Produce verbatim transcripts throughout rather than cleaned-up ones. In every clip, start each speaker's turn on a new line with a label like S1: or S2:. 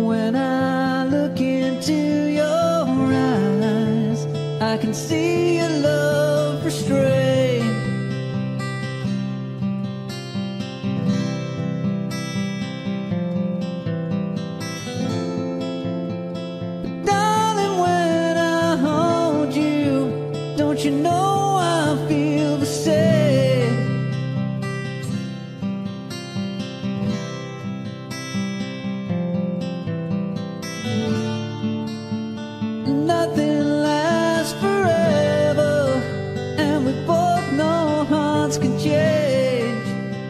S1: When I look into your eyes, I can see your love restrained. But darling, when I hold you, don't you know I feel the same? Nothing lasts forever, and we both know hearts can change.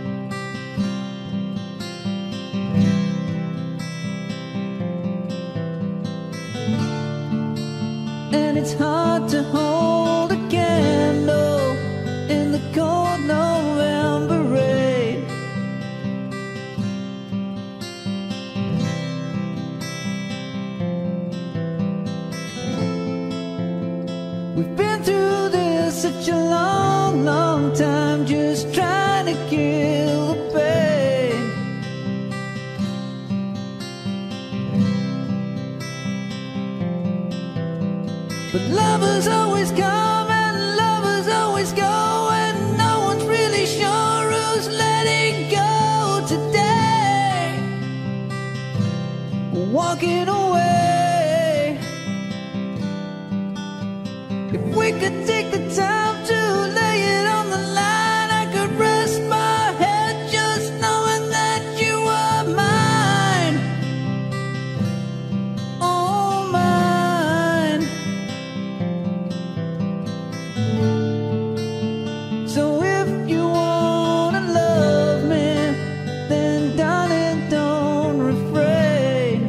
S1: And it's hard to hold a candle in the cold November rain. We've been through this such a long, long time, just trying to kill the pain. But lovers always come and lovers always go, and no one's really sure who's letting go today. Walking away. If we could take the time to lay it on the line, I could rest my head just knowing that you are mine. Oh, mine. So if you wanna love me, then darling, don't refrain.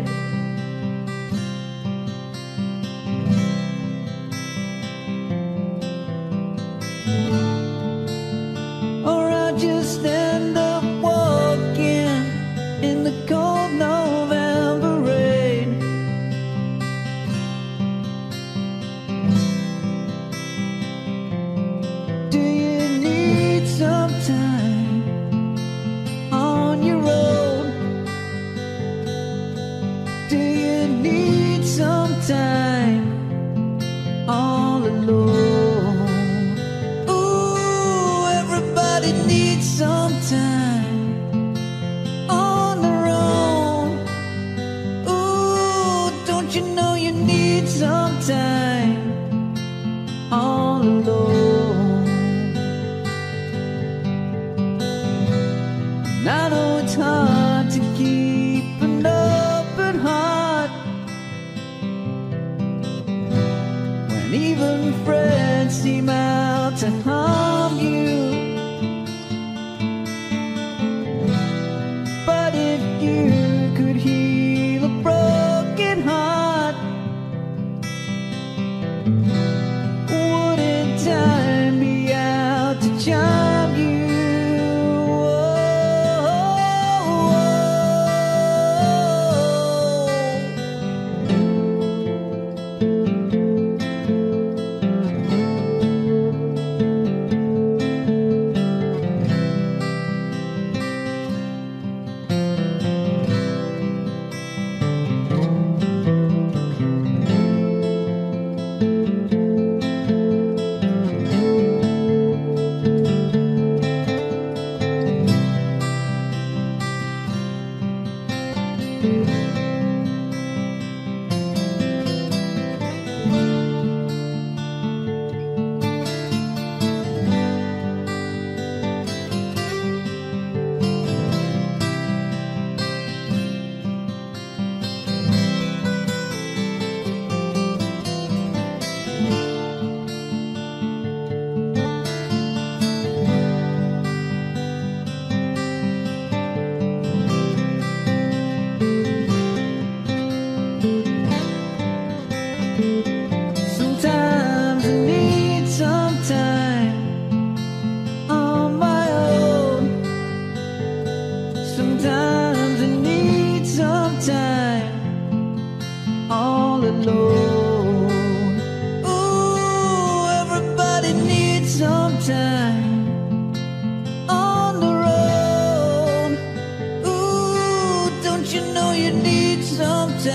S1: Or I'll just end up walking in the cold November rain. Do you need some time on your own? Do you need some time all alone? Ooh, everybody needs some time on their own. Ooh, don't you know you need some time all alone? And I know it's hard to keep an open heart when even friends seem out to harm you. But if you could heal a broken heart, wouldn't time be out to charm you? Sometimes I need some time on my own. Sometimes I need some time all alone. Ooh, everybody needs some time on their own. Ooh, don't you know you need some time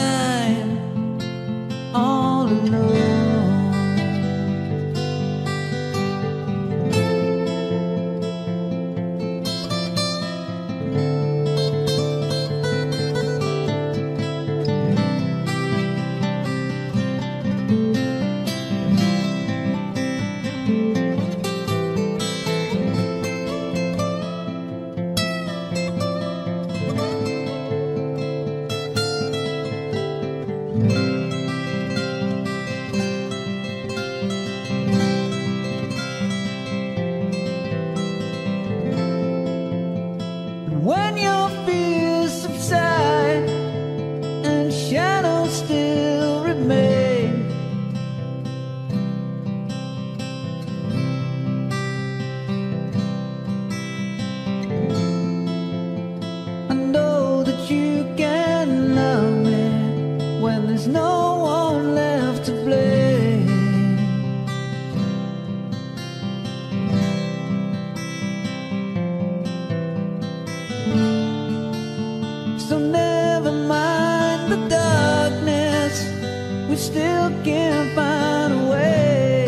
S1: still can't find a way.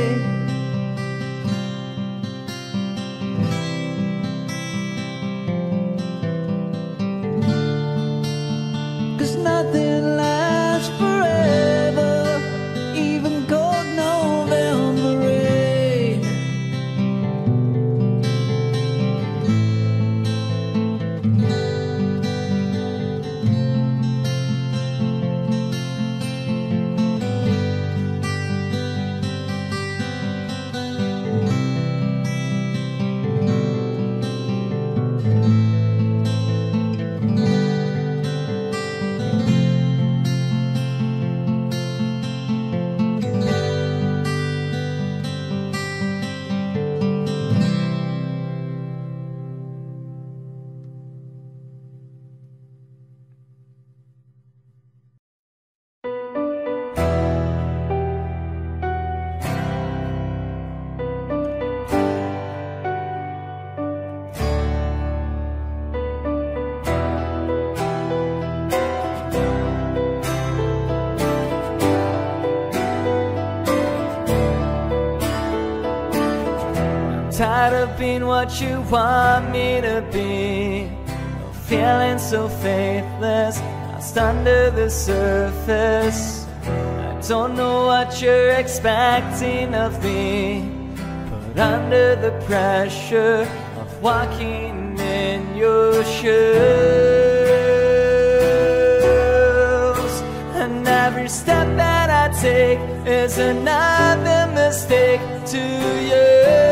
S1: 'Cause nothing lasts forever, even cold November rain. Tired of being what you want me to be, feeling so faithless, lost under the surface. I don't know what you're expecting of me, but under the pressure of walking in your shoes, and every step that I take is another mistake to you.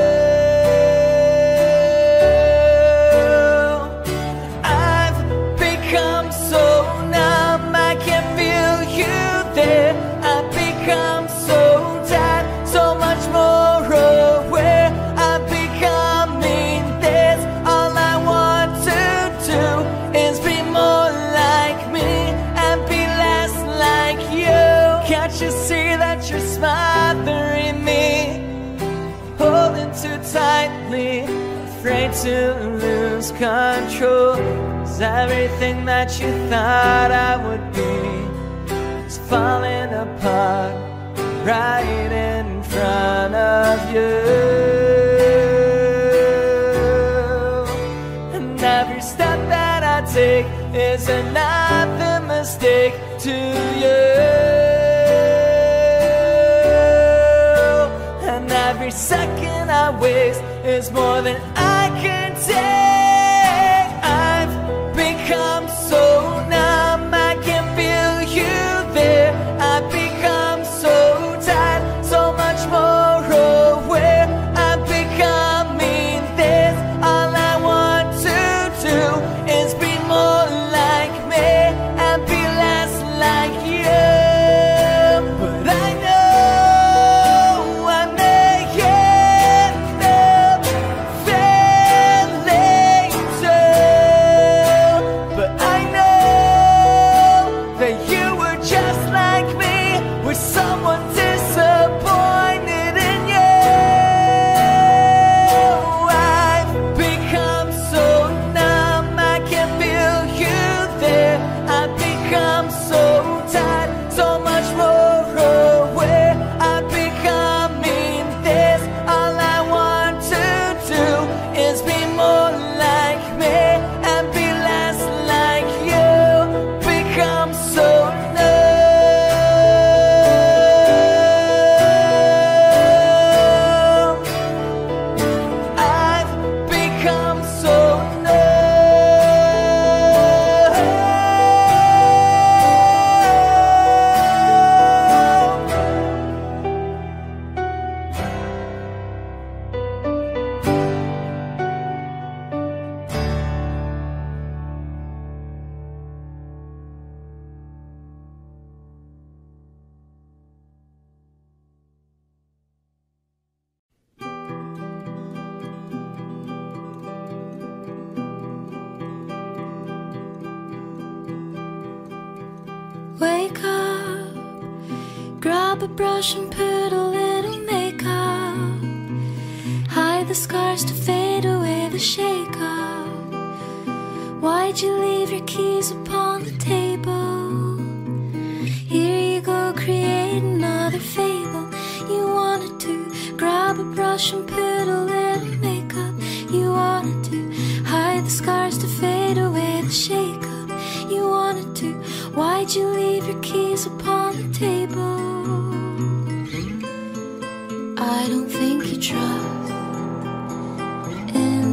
S1: Tightly, afraid to lose control, 'cause everything that you thought I would be is falling apart right in front of you. And every step that I take is another mistake to you. And every second I waste is more than I can take. I've become so numb, I can feel you there. I've become so tired, so much more aware. I'm becoming this. All I want to do is be more like me and be less like you. But I know
S2: wake up, grab a brush and put a little makeup, hide the scars to fade away the shake-up. Why'd you leave your keys upon the table? Here you go creating brush and put a little makeup. You wanted to hide the scars to fade away the shake-up. You wanted to, why'd you leave your keys upon the table? I don't think you trust in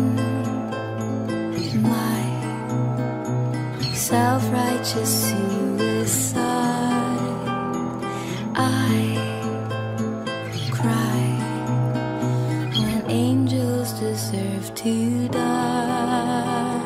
S2: my self-righteous suicide. I cry when angels deserve to die.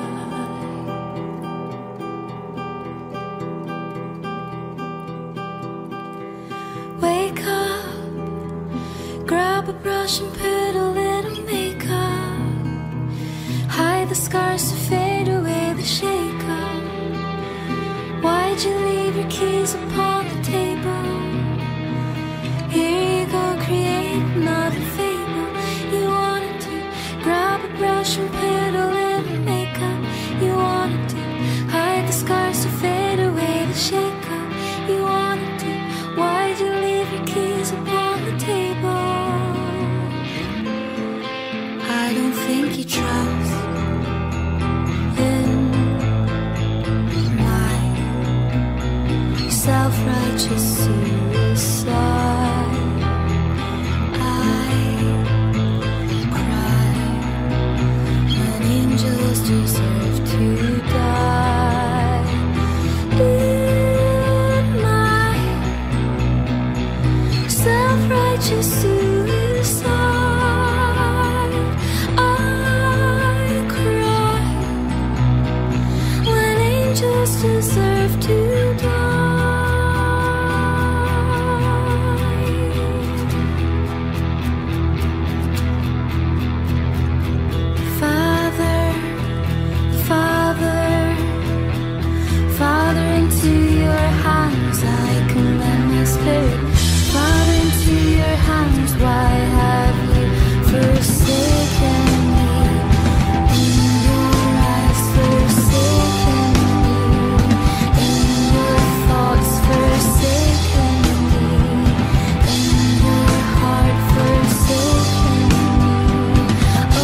S2: Wake up, grab a brush and put a little makeup. Hide the scars to fade away the shake-up. Why'd you leave your keys upon the table? Here you go, create another fable. You wanted to grab a brush and put a little makeup. You wanted to hide the scars to fade away the shake-up. You wanted to, why'd you leave your keys upon the table? I don't think you trust in my self-righteous suicide. I cry when angels deserve to die. In my self-righteous suicide, I cry when angels deserve to die. Father, Father, Father, into your hands I commend my spirit. Father, into your hands, why have you forsaken me? In your eyes, forsaken me. In your thoughts, forsaken me. In your heart, forsaken me. Oh,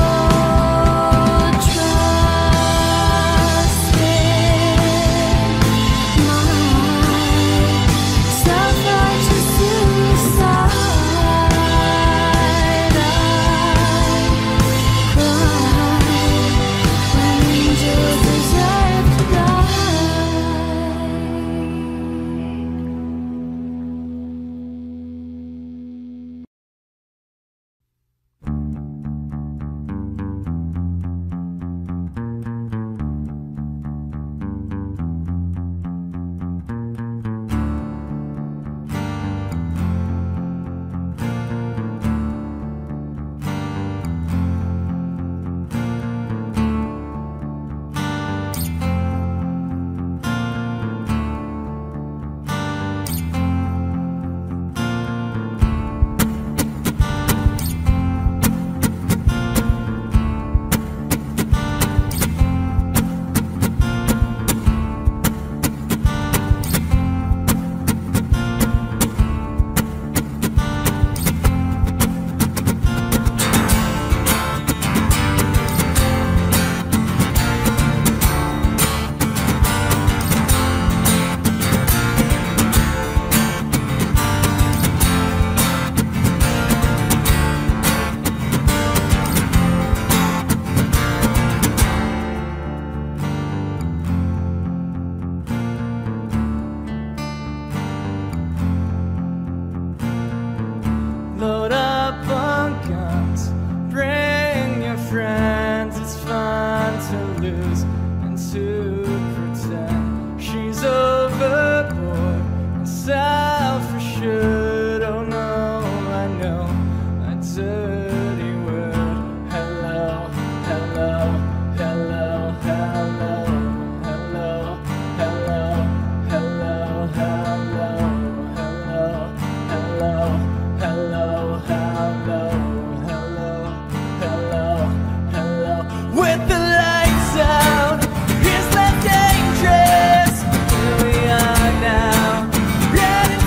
S2: trust in my self-righteous suicide. I cry when angels deserve to die.
S1: Load up on guns, bring your friends. It's fun to lose and to pretend. She's overboard and self-assured. Oh no, I know a dirty word. Hello, hello, hello, hello, hello, hello, hello, hello, hello, hello. Hello, hello, hello, hello, hello. With the lights out, it's less dangerous. Here we are now, ready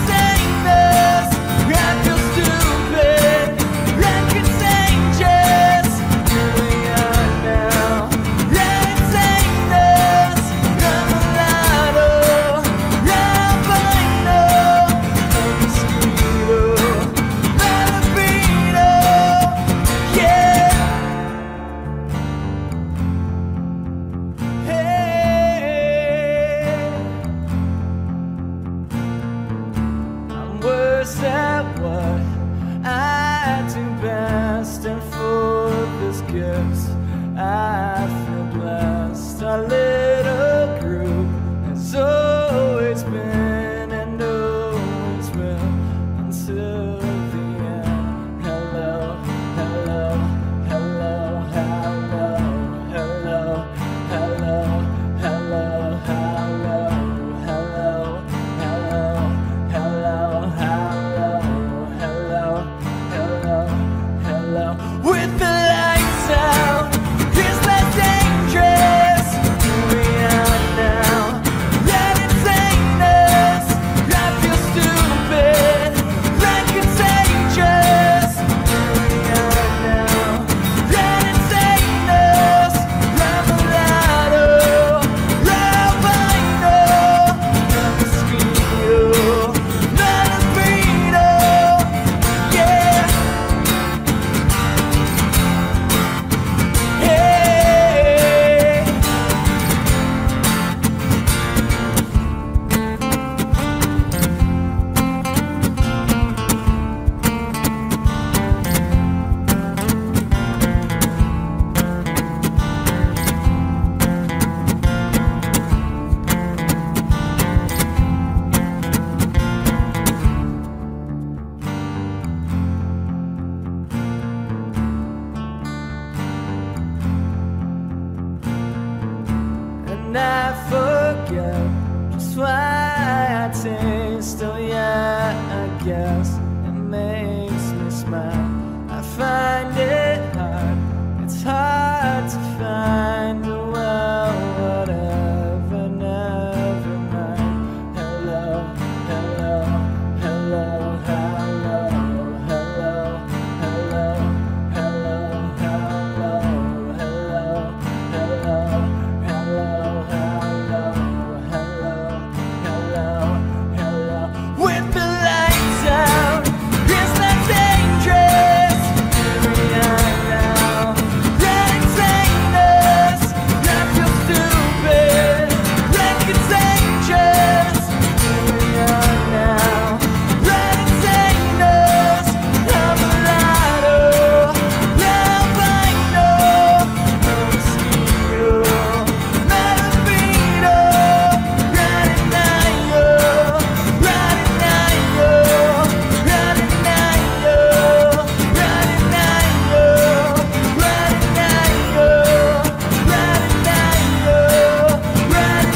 S1: I forget just why I taste. Oh yeah, I guess it makes me smile. I find it hard, it's hard to find a well, whatever, never mind. Hello, hello, hello, hello, hello, hello, hello, hello, hello, hello, hello, hello, hello, hello. With the lights out, it's not dangerous. Here we are now, let it take us. Not feel stupid, let it contagious. Here we are now, let it take us. I'm a lotto, now I know. No mosquito, not a beetle. Running night, running night, running night, running night, running night, running night, running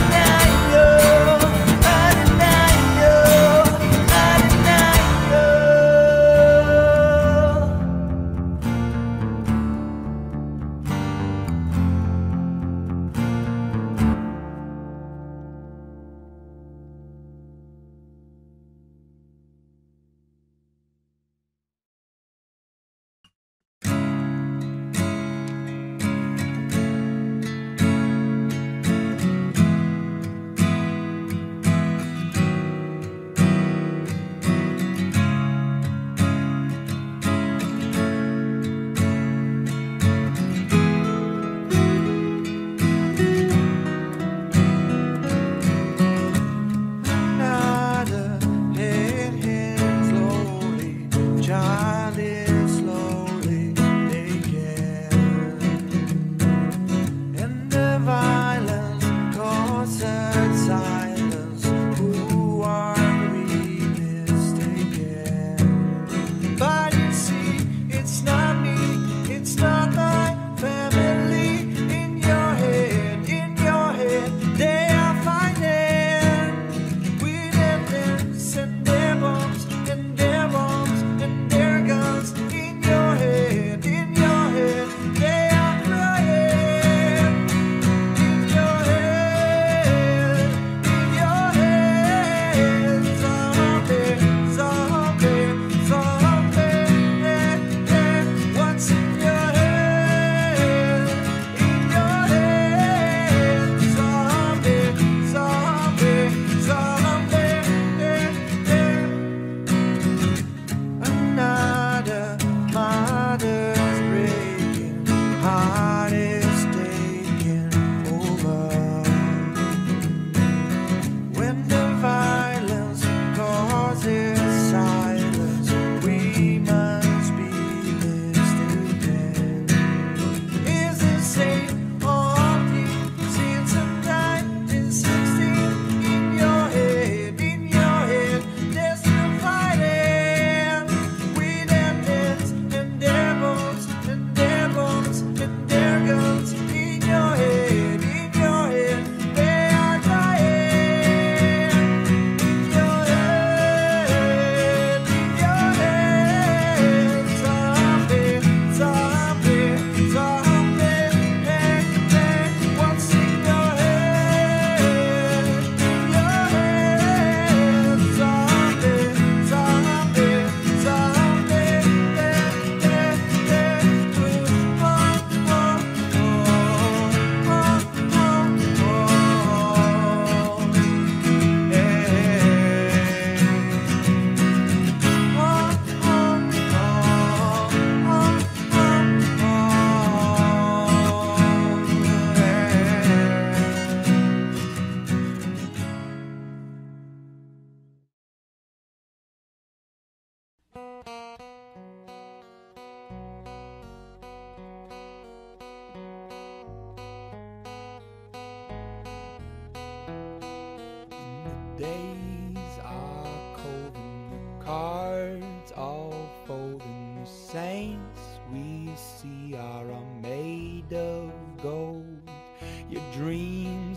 S3: days are cold and the cards all fold, and the saints we see are all made of gold. Your dreams all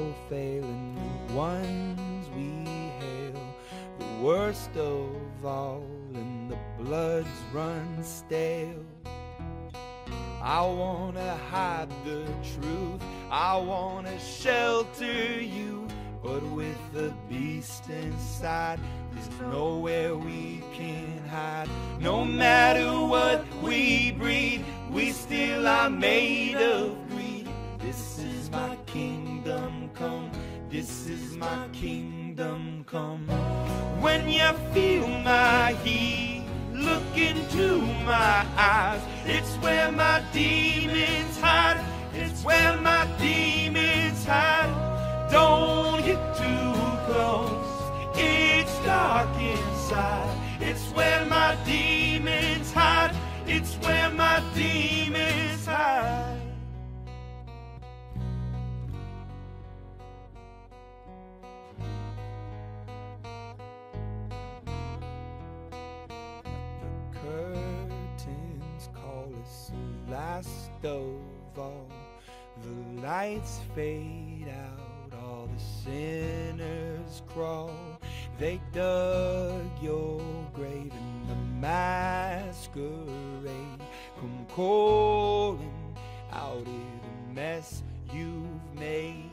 S3: no failing the ones we hail. The worst of all, and the bloods run stale. I wanna hide the truth, I wanna shelter you, but with the beast inside, there's nowhere we can hide. No matter what we breed, we still are made of greed. This is my kingdom come, this is my kingdom come. When you feel my heat, look into my eyes. It's where my demons hide, it's where my demons hide. Don't get too close, it's dark inside. It's where my demons hide, it's where my demons hide. The curtains call us the last of all. The lights fade out, all the sinners crawl. They dug your grave in the masquerade, come calling out of the mess you've made.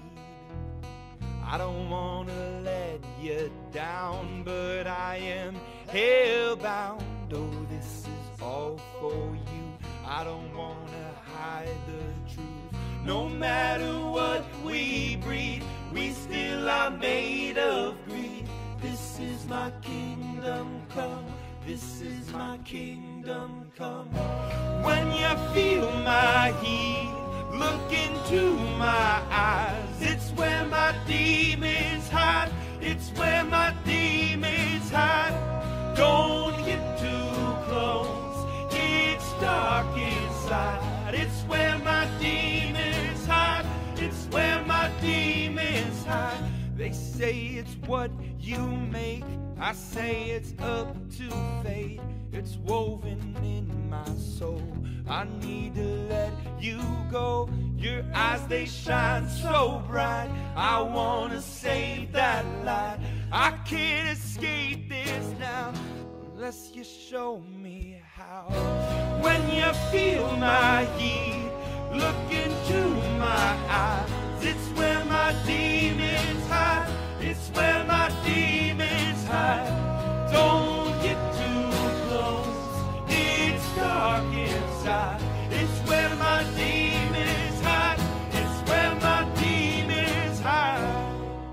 S3: I don't wanna let you down, but I am hellbound. Oh, this is all for you. I don't wanna hide the truth. No matter what we breed, we still are made of greed. This is my kingdom come, this is my kingdom come. When you feel my heat, look into my eyes. It's where my demons hide, it's where my demons hide. Don't get too close, it's dark inside. It's where my demons hide, it's where my demons hide. They say it's what you make, I say it's up to fate. It's woven in my soul, I need to let you go. Your eyes, they shine so bright, I wanna save that light. I can't escape this now, unless you show me how. When you feel my heat, look into my eyes. It's where my demons hide, it's where my demons hide. Don't get too close, it's dark inside. It's where my demons hide, it's where my demons hide.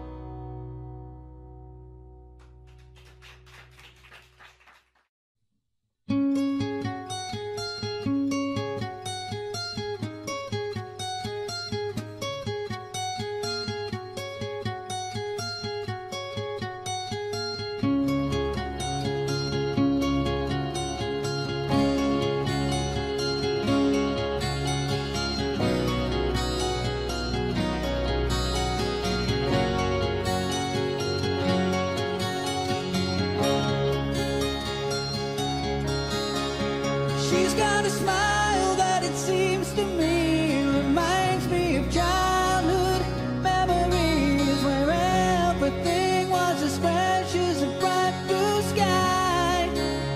S1: She's got a smile that it seems to me reminds me of childhood memories, where everything was as fresh as a bright blue sky.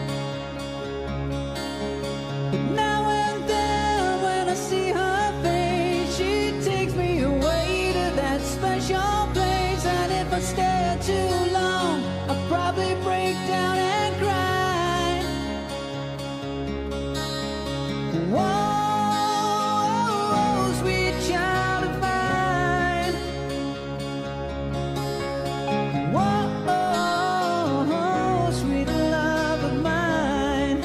S1: But now and then when I see her face, she takes me away to that special place. And if I stare too long, I'll probably break down and cry. Whoa, sweet child of mine. Whoa, sweet love of mine.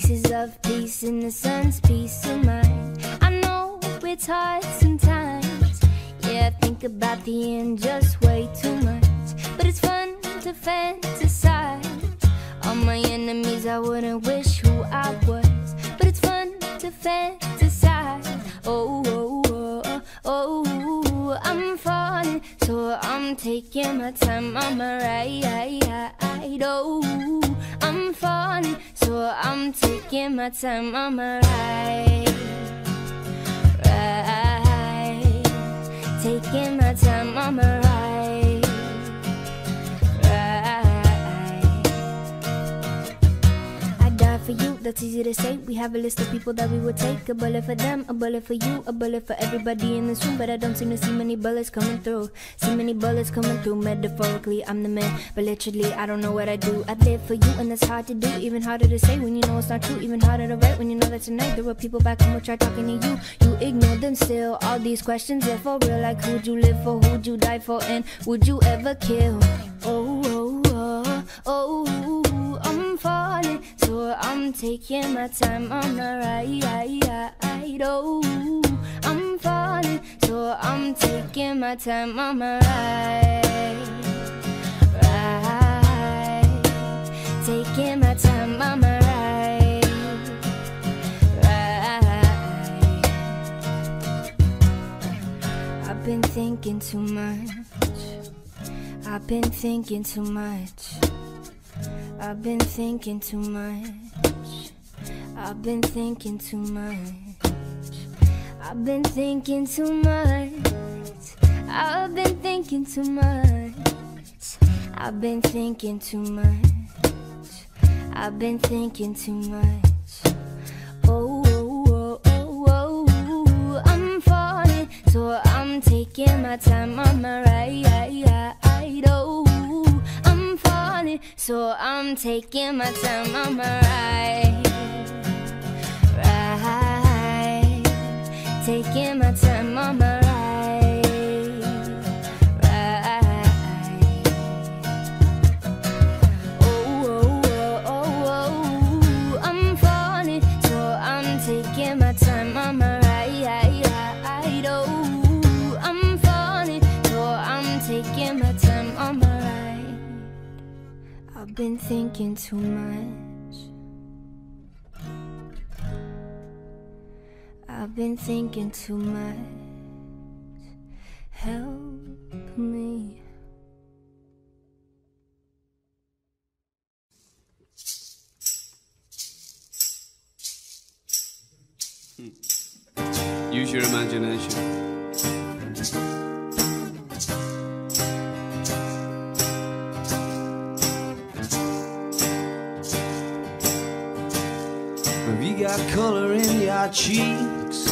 S2: pieces of peace in the sun's peace of mind. I know it's hard sometimes. Yeah, I think about the end just way too much. But it's fun to fantasize. All my enemies, I wouldn't wish who I was. But it's fun to fantasize. Oh, oh, oh, oh, oh, I'm falling, so I'm taking my time on my ride. Oh, I'm falling, so I'm taking my time on my ride. Ride, taking my time on my ride. For you, that's easy to say. We have a list of people that we would take. A bullet for them, a bullet for you, a bullet for everybody in this room. But I don't seem to see many bullets coming through. See many bullets coming through. Metaphorically, I'm the man, but literally, I don't know what I do. I live for you, and that's hard to do. Even harder to say when you know it's not true. Even harder to write when you know that tonight there were people back home who tried talking to you. You ignore them still. All these questions are for real. Like who'd you live for? Who'd you die for? And would you ever kill? Oh, oh, oh, oh, oh, I'm falling, so I'm taking my time on the ride. Oh, I'm falling, so I'm taking my time on my ride. Ride, taking my time on my ride. Ride. I've been thinking too much. I've been thinking too much. I've been thinking too much. I've been thinking too much. I've been thinking too much. I've been thinking too much. I've been thinking too much. I've been thinking too much. Oh, oh, oh, oh, oh, I'm falling, so I'm taking my time on my ride. Oh, I'm falling, so I'm taking my time on my ride. Ride, taking my time on my ride. Ride. Oh, oh, oh, oh, oh, I'm falling, so I'm taking my time on my ride. Oh, I'm falling, so I'm taking my time on my ride. I've been thinking too much. I've been thinking too much. Help me.
S4: Use your imagination.
S5: Have you got color in your cheeks?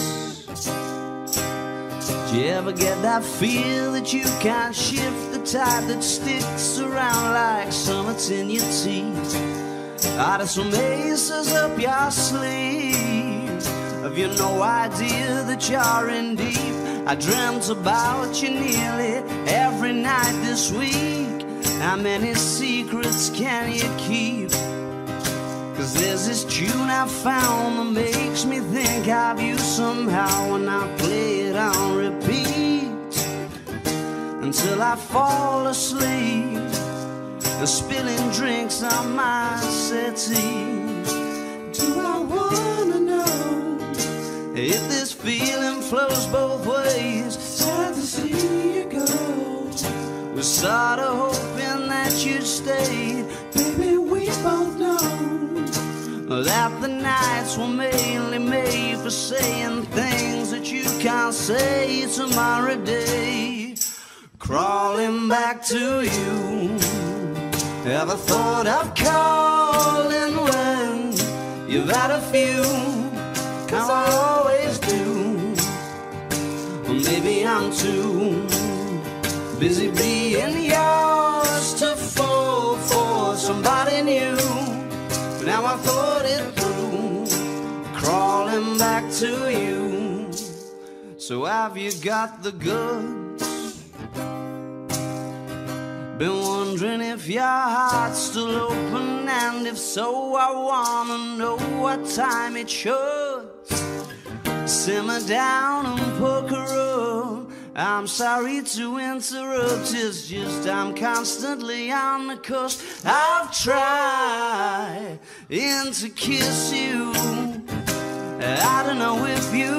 S5: Do you ever get that feel that you can't shift the tide that sticks around like summits in your teeth? Are there some aces up your sleeve? Have you no idea that you're in deep? I dreamt about you nearly every night this week. How many secrets can you keep? Cause there's this tune I found that makes me think of you somehow, and I play it on repeat until I fall asleep, spilling drinks on my settee. Do I wanna know if this feeling flows both ways? Sad to see you go. Was sorta hoping that you'd stay. Baby, we both know that the nights were mainly made for saying things that you can't say tomorrow day. Crawling back to you. Ever thought of calling when you've had a few? Cause I always do. Or maybe I'm too busy being yours to fall for somebody new. Now I thought it through, crawling back to you. So have you got the goods? Been wondering if your heart's still open, and if so, I wanna know what time it should. Simmer down and poke her up. I'm sorry to interrupt, it's just I'm constantly on the cusp. I've tried and to kiss you. I don't know if you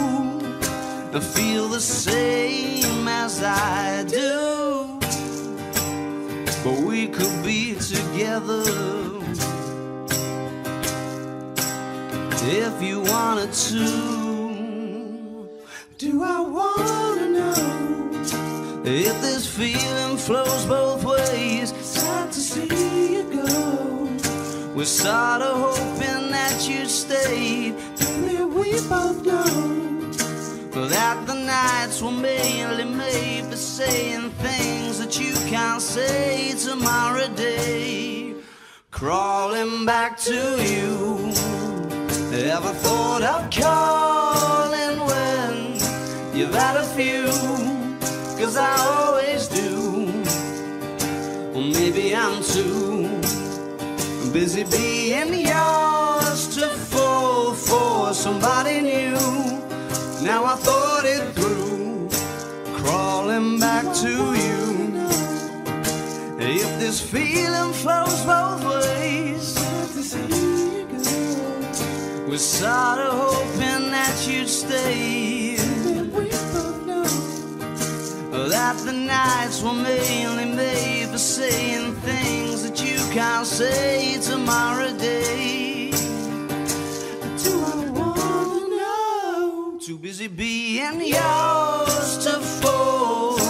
S5: feel the same as I do, but we could be together if you wanted to. Do I wanna know if this feeling flows both ways? Sad to see you go. We're sort of hoping that you'd stay. Maybe we both know that the nights were mainly made for saying things that you can't say tomorrow day. Crawling back to you. Ever thought of calling when you've had a few? 'Cause I always do. Well, maybe I'm too busy being yours to fall for somebody new. Now I thought it through, crawling back to you. If this feeling flows both ways, we're sort of hoping that you'd stay. That the nights were mainly made for saying things that you can't say tomorrow day. Do I wanna know? Too busy being yours to fall.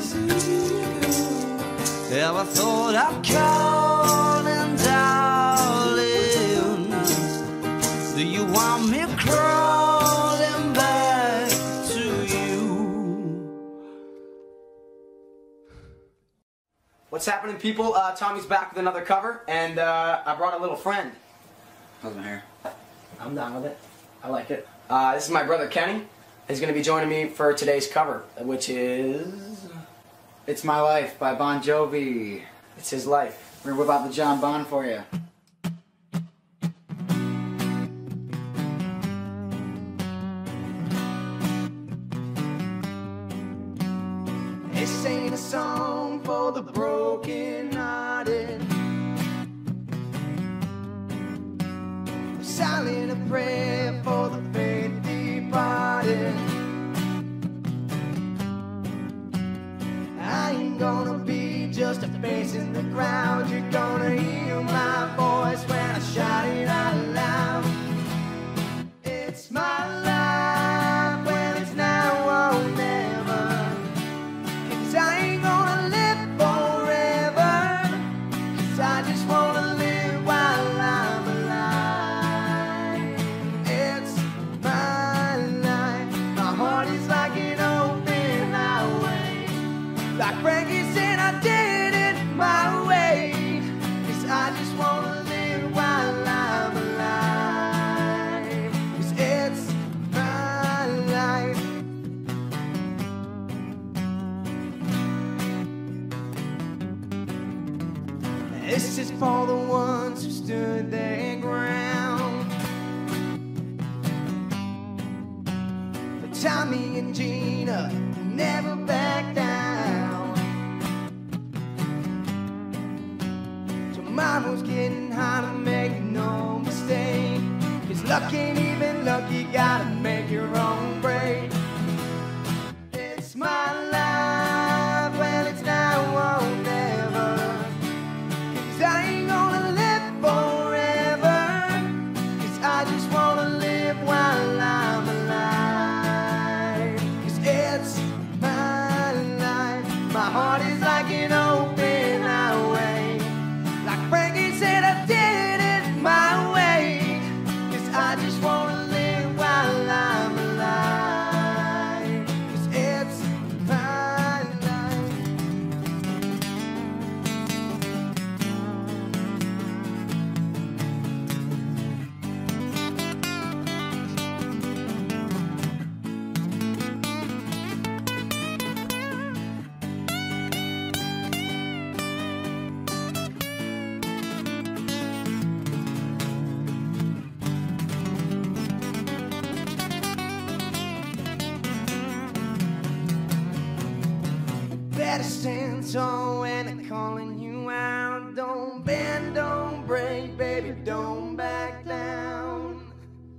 S5: Ever thought I'd call and darling, do you want me crawling back to you?
S6: What's happening, people? Uh, Tommy's back with another cover, and uh, I brought a little friend.
S7: How's my hair?
S6: I'm down with it. I like it. Uh, this is my brother Kenny. He's going to be joining me for today's cover, which is...
S7: It's My Life by Bon Jovi.
S6: It's his life.
S7: We're gonna whip out the John Bon for you.
S1: This ain't a song for the broken hearted. Silent a prayer for the faith departed. I ain't gonna be just a face in the crowd. You're gonna hear my voice when I shout it out loud. It's my life, when it's now or never. 'Cause I ain't gonna live forever. 'Cause I just wanna live while I'm alive. It's my life. My heart is like an open highway. Like Frankie said, I did it my way. 'Cause I just wanna live while I'm alive. 'Cause it's my life. This is for the ones who stood their ground. For Tommy and Gina, who never back down. Tomorrow's getting harder, make no mistake. 'Cause luck ain't even luck, you gotta make your own break. It's my life, well it's now or never. 'Cause I ain't gonna live forever. 'Cause I just wanna live while I'm alive. 'Cause it's my life. My heart is like an open highway. Like Frankie said, I did it my way. 'Cause I just wanna live while I'm alive. 'Cause it's my life.
S3: better stand tall when they're calling you out. Don't bend, don't break, baby, don't back down.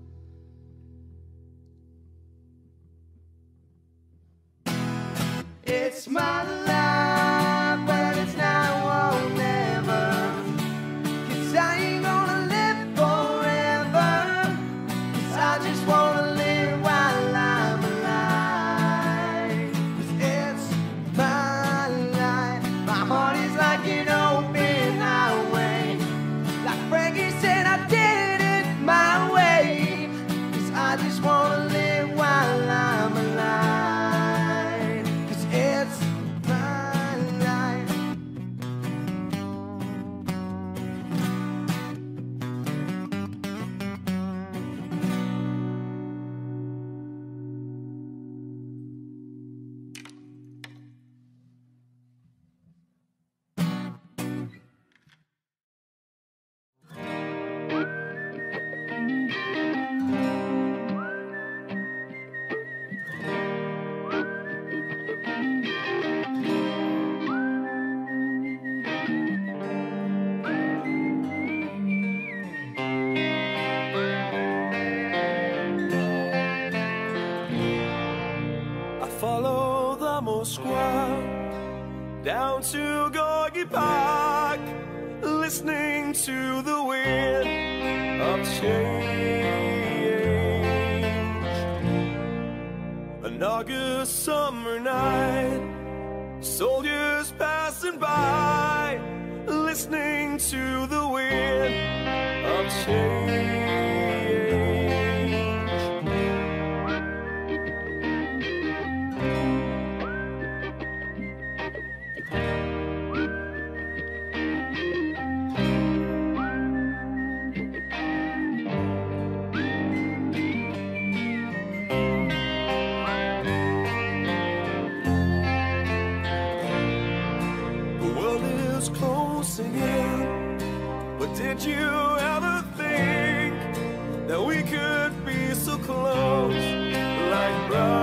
S3: It's my life, but it's now or never. 'Cause I ain't gonna live forever. 'Cause I just wanna live while I'm alive. 'Cause it's my life. My heart is like an open highway. Like Frankie said, I did it my way. 'Cause I just wanna live while I'm alive. 'Cause it's my life.
S8: I follow the Moskwa down to Gorky Park, listening to the wind of change. An August summer night, soldiers passing by, listening to the wind of change. The world is closing in, but did you ever think that we could be so close, like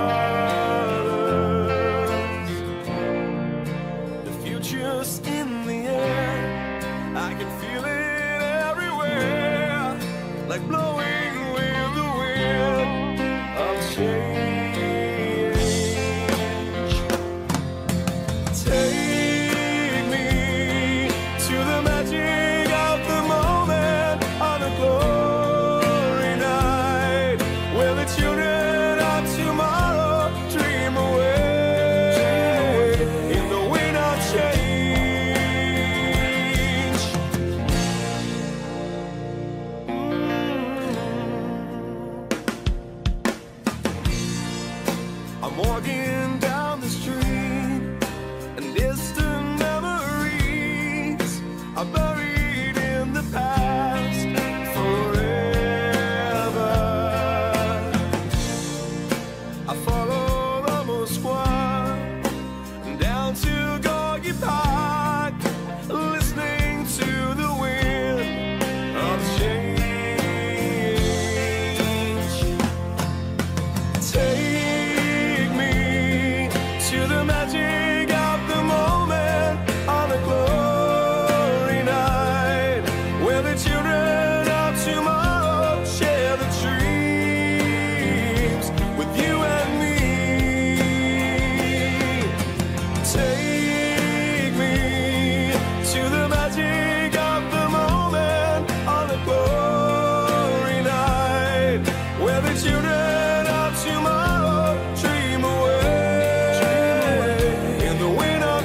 S8: brothers? The future's in the air, I can feel it everywhere, like blowing with the wind of change. Take me to the magic of the moment on a glory night, where the children of tomorrow dream away in the wind of change. I'm walking down the street, and distant memories are buried in the past forever. I follow the Moskwa down to Gorky Park, listening to the wind of change. Take me to the magic of the moment on a glory night, where the children of tomorrow share the dreams with you and me. Take me to the magic of the moment on a glory night, where the children of tomorrow dream away in the wind of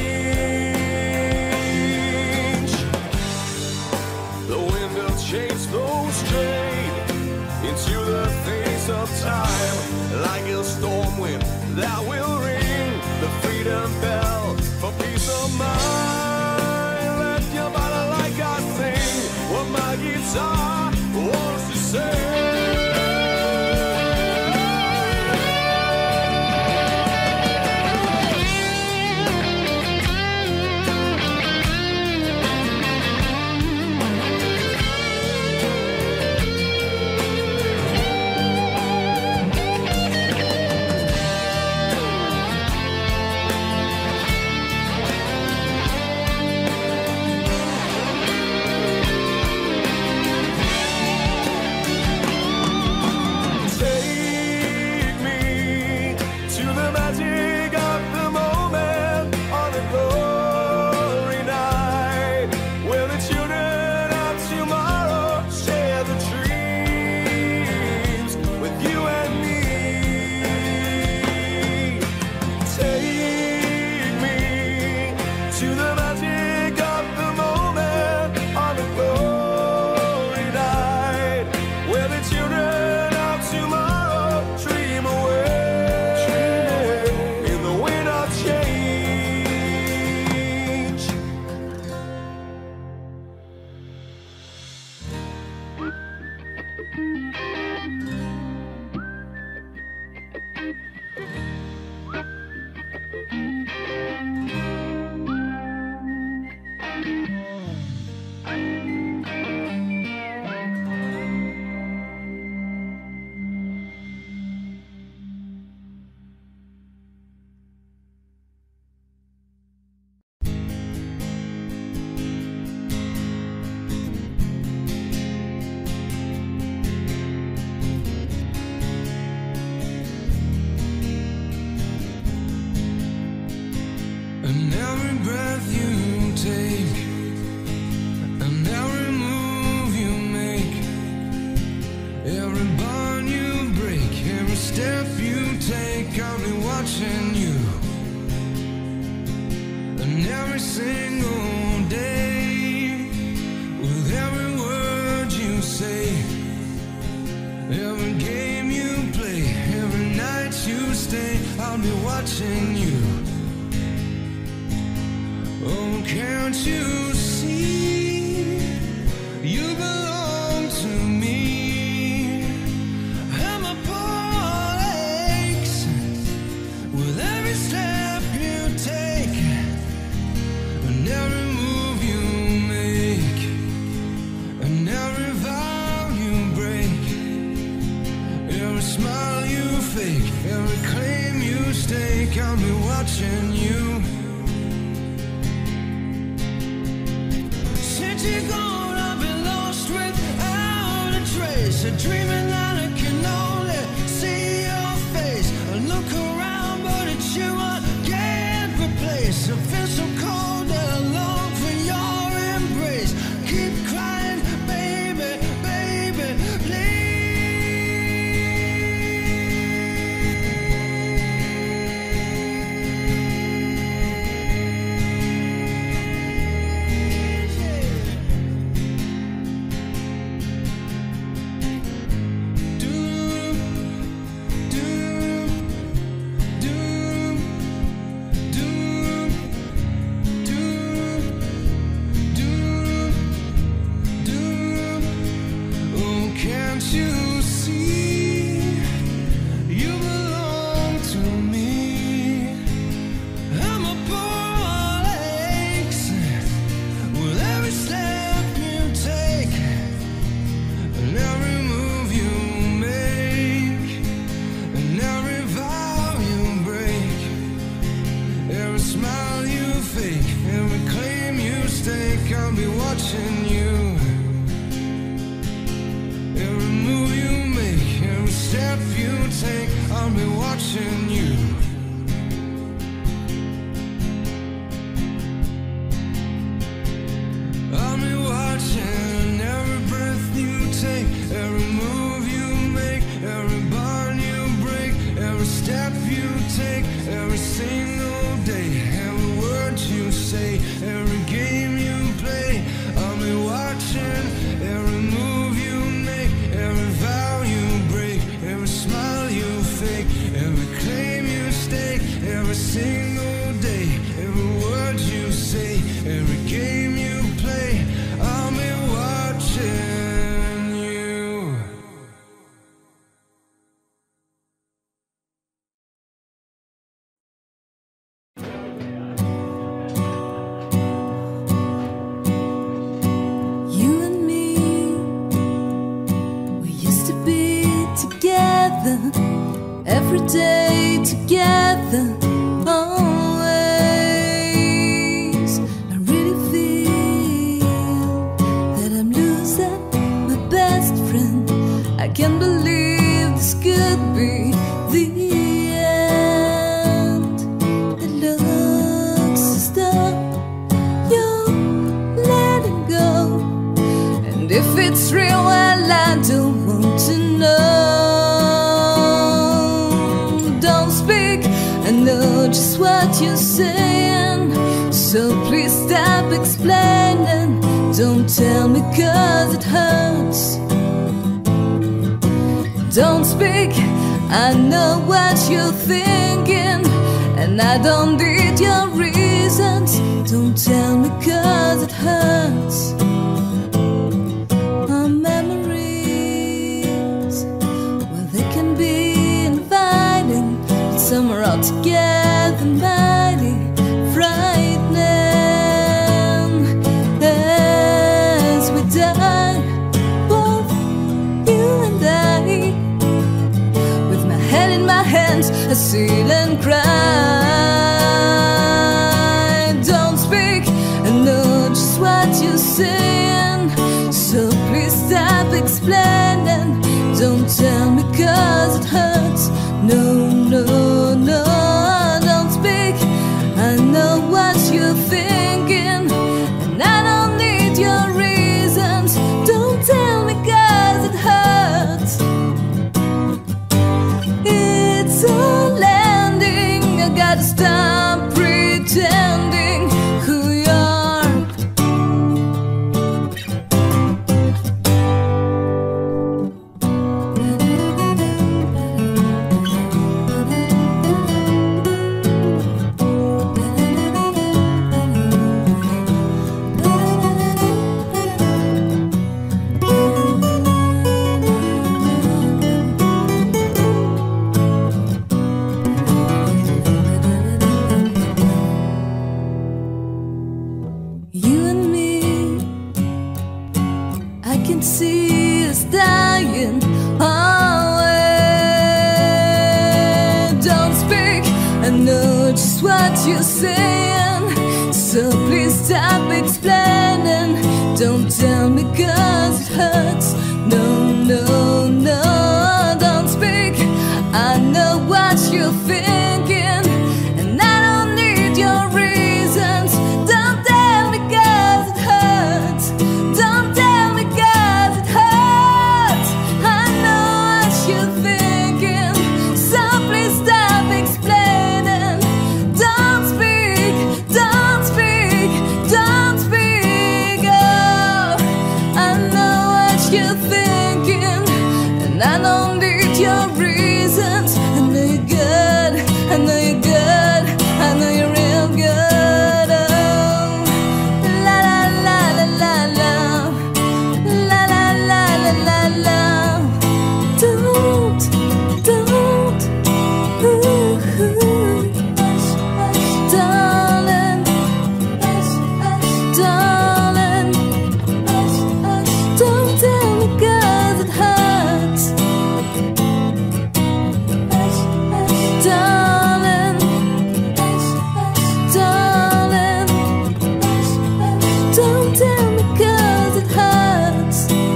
S8: change. The wind of change blows straight into the face of time, like a storm wind that will ring the freedom bell for peace of mind. Let your body like I sing what my guitar wants to say.
S9: And every breath you take, and every move you make, every bond you break, every step you take, I'll be watching you. And every single day, with every word you say, every game you play, every night you stay, I'll be watching you. Oh, can't you see, you belong to me, and my poor aches with every step you take, and every move you make, and every vow you break, every smile you fake, every claim you stake, I'll be watching you. You're gone, I've been lost without a trace, dreaming that I can only see your face. I look around, but it's you I can't replace. I feel so cold that I long for your embrace. Keep crying, baby, baby, please. I'll be watching you. Every move you make, every step you take, I'll be watching you. I'll be watching every breath you take, every move you make, every bond you break, every step you take, every single day, every word you say, every game you play. I'll be watching every move you make, every vow you break, every smile you fake, every claim you stake, every single day, every word you say, every game you play. I'll be watching you.
S2: You and me, we used to be together, every day together, always. I really feel that I'm losing my best friend. I can't believe this could be the end. It looks as though you're letting go, and if it's real, well, I don't want to know. Don't speak, I know just what you're saying, so please stop explaining. Don't tell me 'cause it hurts. Don't speak, I know what you're thinking, and I don't need your reasons. Don't tell me 'cause it hurts. Our memories, well, they can be inviting, but altogether mighty frightening as we die, both you and I. With my head in my hands, I sit and cry. Don't speak, I know just what you're saying, so please stop explaining. Don't tell me 'cause it hurts. No, no, no, don't speak. I know what you're thinking, and I don't need your reasons. Don't tell me 'cause it hurts. It's all ending. I gotta stop pretending who you are. You and me, I can see us dying away. Don't speak, I know just what you're saying, so please stop explaining. Don't tell me 'cause it hurts. No, no, no, don't speak. I know what you're thinking, and I don't need your reasons. Don't tell me 'cause it hurts. Don't tell me 'cause it hurts. I know what you're thinking, so please stop explaining. Don't speak, don't speak, don't speak. Oh, I know what you're thinking, and I don't need your reasons. I know you're good, I know you're good, I know you're real good. Oh, la la la la la la, la la la la la la. Don't, don't, ooh, darling, darling, don't tell me 'cause it hurts. Darling, darling, don't tell me 'cause it hurts.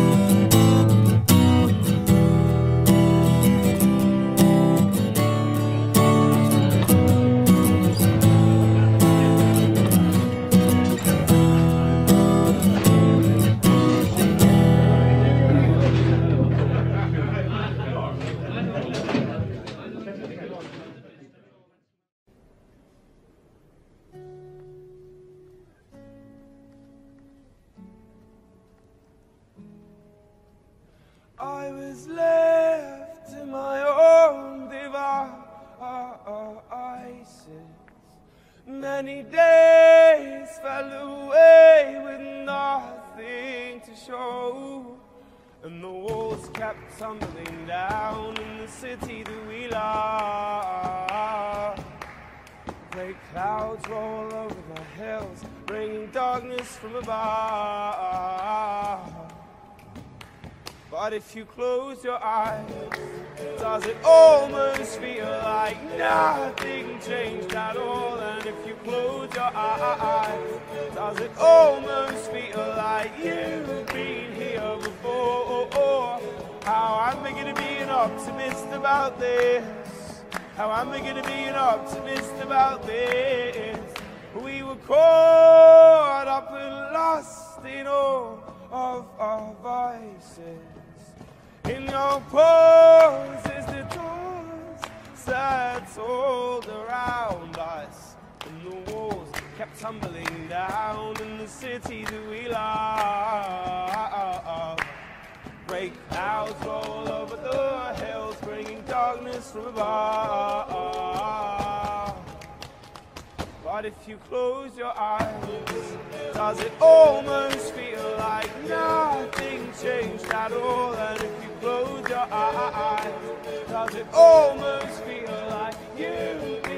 S3: I was left to my own devices. Many days fell away with nothing to show, and the walls kept tumbling down in the city that we love. Grey clouds roll over the hills, bringing darkness from above. But if you close your eyes, does it almost feel like nothing changed at all? And if you close your eyes, does it almost feel like you've been here before? How am I gonna be an optimist about this? How am I gonna be an optimist about this? We were caught up and lost in all of our vices. In your poses, the doors settled around us, and the walls kept tumbling down in the city that we love. Grey clouds roll over the hills, bringing darkness from above. But if you close your eyes, does it almost feel like nothing changed at all? And if you close your eyes, does it almost feel like you've been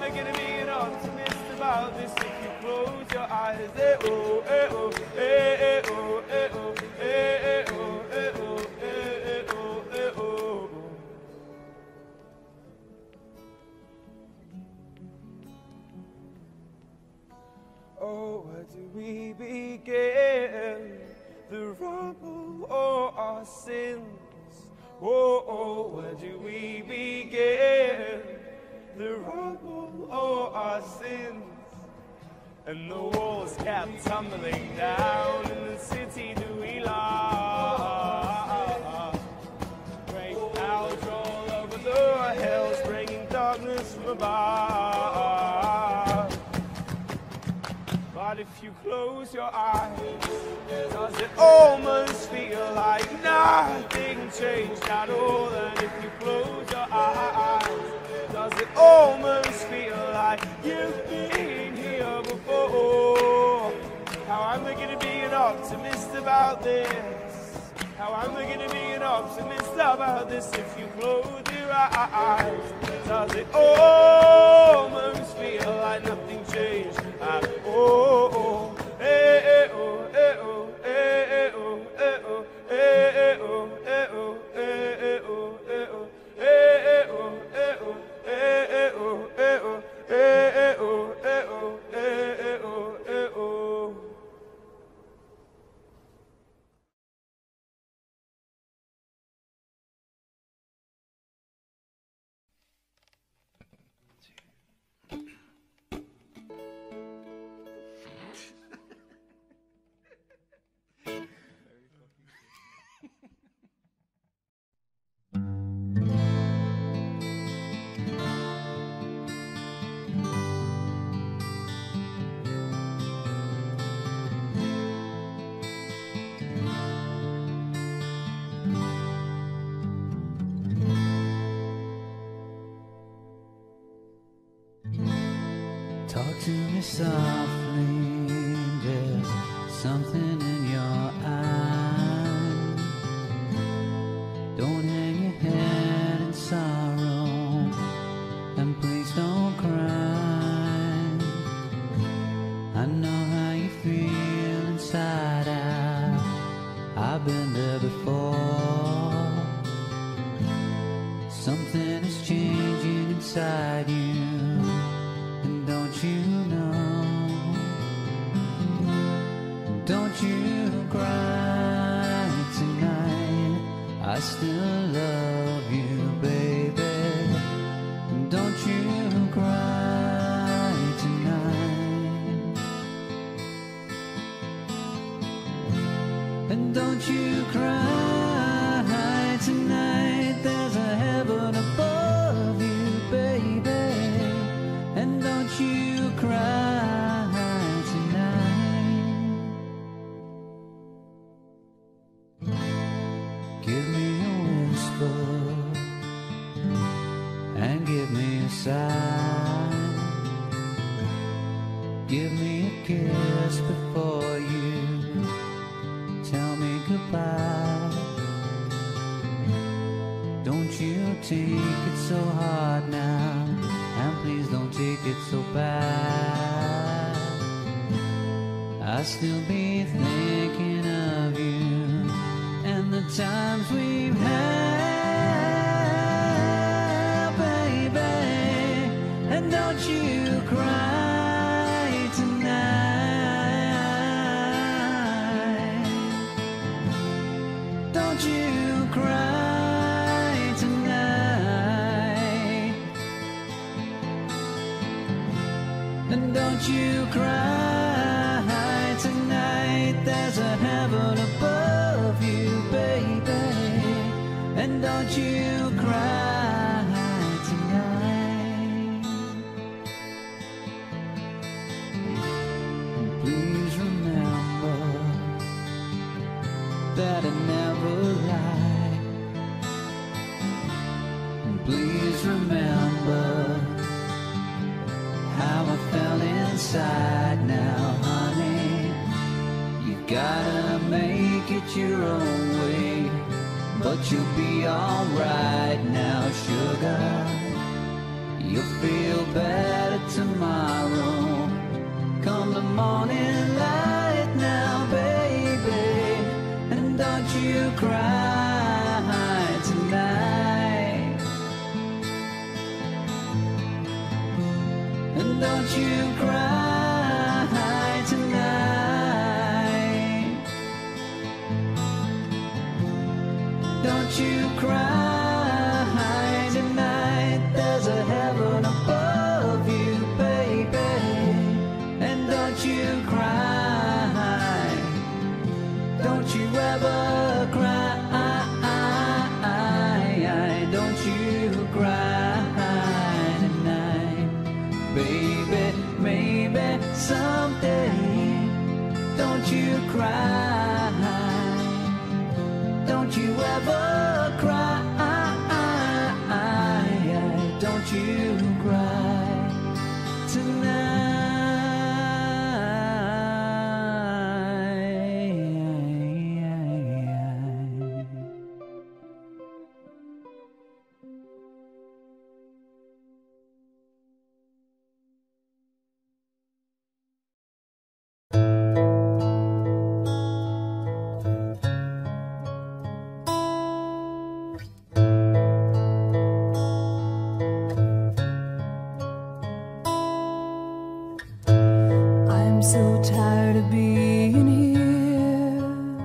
S3: I gonna be an optimist about this if you close your eyes? Eh oh, eh oh, eh eh oh, eh oh, eh eh oh, eh oh, eh eh oh, eh oh. Oh, where do we begin? The rumble or our sins? Oh, oh, where do we begin? The rumble or our sins? And the walls kept tumbling down in the city do we lie? Great clouds roll over the hills, bringing darkness from above. But if you close your eyes, does it almost feel like nothing changed at all? And if you close your eyes, does it almost feel like you've been here before? How am I gonna be an optimist about this? How am I gonna be an optimist about this if you close your eyes? Does it almost feel like nothing changed at all? Eh, eh, oh, eh, oh, eh, eh, oh, eh, oh, eh, eh, oh, eh, oh, eh, eh, oh, eh, oh, eh, eh, oh, eh, oh, eh, eh, oh, eh, oh, eh, eh, oh, eh, oh, eh, eh, oh, eh, oh.
S10: Talk to me softly, there's something in your eyes. Don't hang your head in sorrow, and please don't cry. I know how you feel inside out, I've been there before. Something is changing inside you, don't you know? Don't you cry tonight, I still love you, baby. Don't you cry tonight. And don't you cry tonight, there's a heaven above you, baby. And don't you cry tonight. Give me a whisper and give me a sigh. Give me a kiss before you tell me goodbye. Don't you take it so hard now, and please don't take it so bad. I'll still be thinking of you and the times we've had, baby. And don't you cry tonight. Don't you cry tonight. And don't you cry tonight, there's a heaven above you, baby. And don't you cry tonight. Please remember that I never lied. Please remember how I felt inside now, honey. You gotta make it your own way, but you'll be alright now, sugar. you'll feel better tomorrow. Come the morning light now, baby, and don't you cry tonight. And don't you cry tonight. Don't you cry tonight. There's a heaven above you, baby. And don't you cry. Don't you ever cry. Don't you cry tonight. Baby, maybe someday. Don't you cry. Don't you ever cry. Don't you cry tonight.
S2: I'm so tired of being here,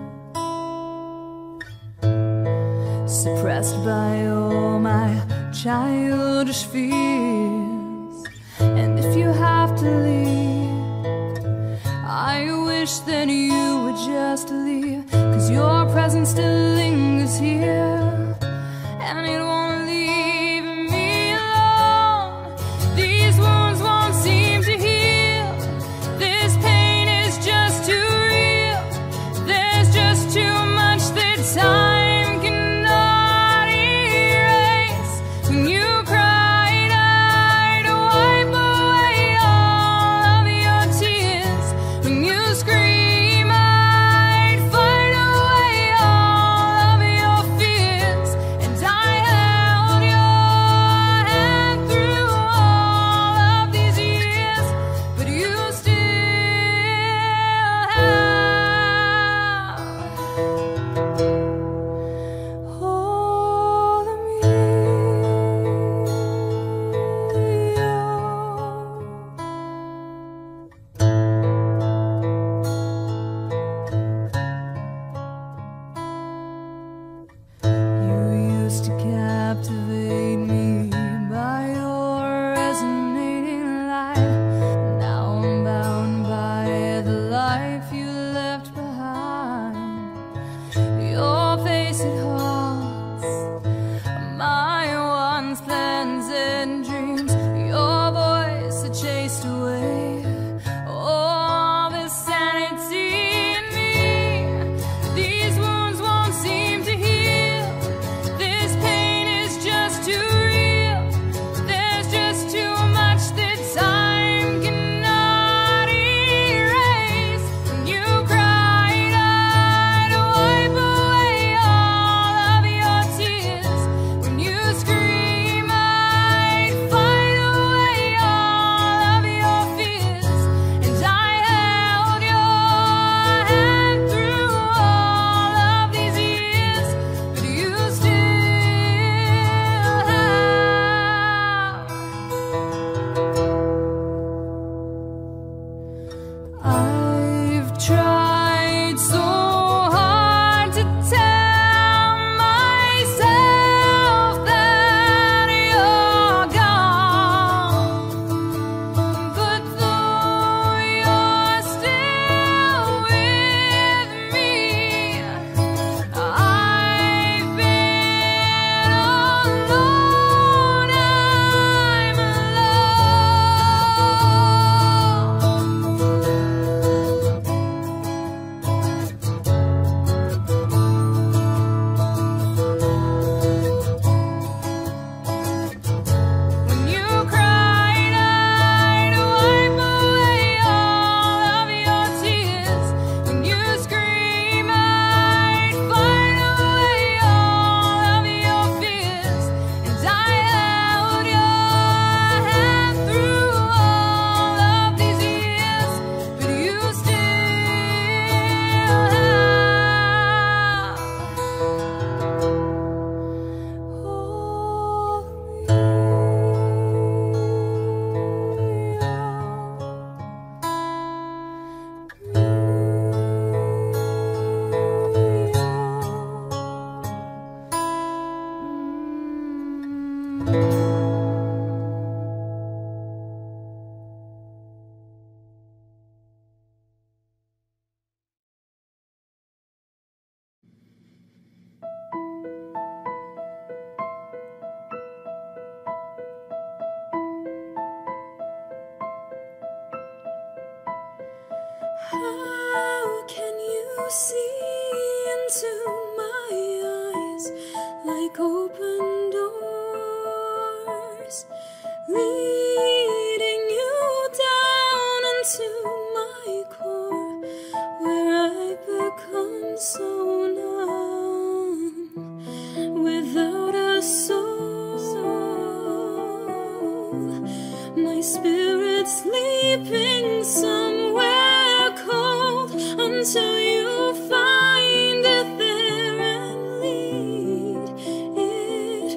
S2: suppressed by all my childish fears. And if you have to leave, I wish that you would just leave, 'cause your presence still lingers here, and it won't leave me alone. These wounds won't seem to heal. This pain is just too real. There's just too much that time cannot erase. When you cried, I'd wipe away all of your tears. When you scream, I'd fight away all of your fears. And I held your hand through all of these years, but you still have hold of me. You used to captivate me by your resonating light. Now I'm bound by the life you left behind. Your face it haunts my once plans and dreams. Your voice that chased away all the sanity in me. These wounds won't seem to heal. This pain is just too real. There's just too much that time cannot erase. When you cried, I'd wipe away all How can you see into my eyes like open doors, leading you down into my core, where I've become so numb, without a soul, my spirit sleeping somewhere cold, until you find it there and lead it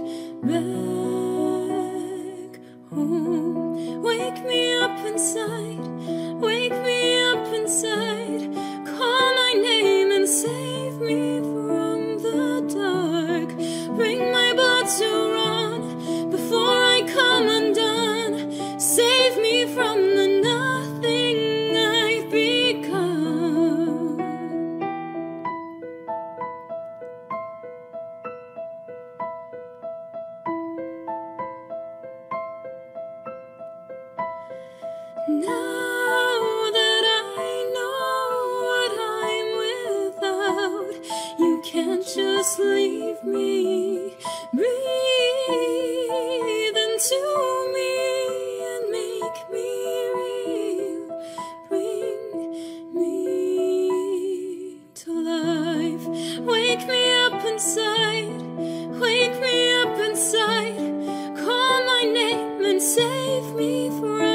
S2: back home. Wake me up inside, wake me up inside, call my name and save me from the dark. Bring my blood to run before I come undone. Save me from the nothing I've become. Now that I know what I'm without, you can't just leave me. Breathe into me and make me real. Bring me to life. Wake me up inside, wake me up inside, call my name and save me from